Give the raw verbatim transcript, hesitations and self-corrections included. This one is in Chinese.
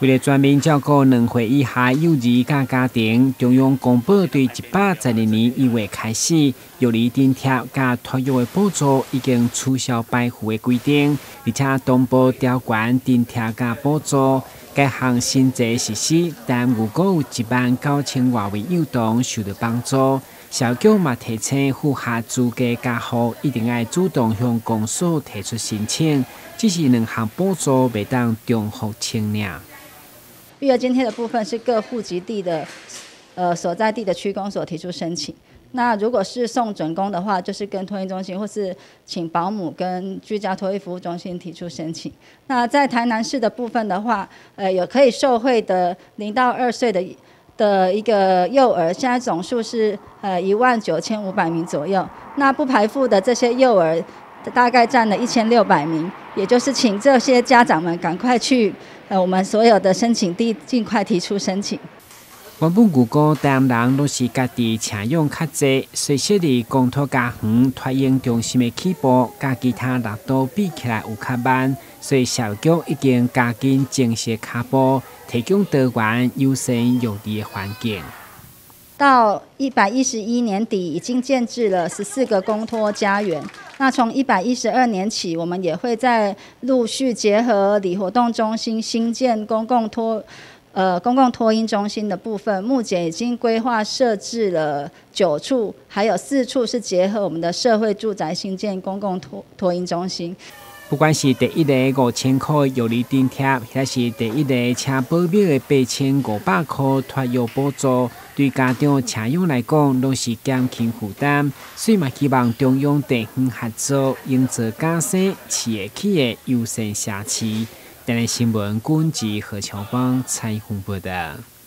为了全面照顾两岁以下幼儿甲家庭，中央公布对一百十二年一月开始，幼儿津贴甲托育的补助已经取消排付的规定，而且同步调悬津贴甲补助。该项新制实施，但如果有一万九千外位幼童受到帮助。小局嘛提醒符合资格家户一定要主动向公所提出申请，只是两项补助袂当重复清领。 育儿津贴的部分是各户籍地的呃所在地的区公所提出申请。那如果是送准公的话，就是跟托婴中心或是请保姆跟居家托育服务中心提出申请。那在台南市的部分的话，呃有可以受惠的零到二岁的的一个幼儿，现在总数是呃一万九千五百名左右。那不排付的这些幼儿大概占了一千六百名，也就是请这些家长们赶快去呃我们所有的申请地尽快提出申请。 原本牛哥担人都是家己请用较济，所以设立公托家园托婴中心的起步，甲其他六都比起来有较慢，所以小局已经加紧正式脚步，提供多元优先幼儿的环境。 到一百一十一年底，已经建置了十四个公托家园。那从一百一十二年起，我们也会在陆续结合里活动中心新建公共托。呃，公共托婴中心的部分，目前已经规划设置了九处，还有四处是结合我们的社会住宅新建公共托托婴中心。 不管是第一个五千块幼儿津贴，还是第一个请保姆的八千五百块托育补助，对家长请用来讲，都是减轻负担。所以嘛，希望中央地方合作，营造家生企业企业优先社区。台湾新闻，军职何乔邦采访报道。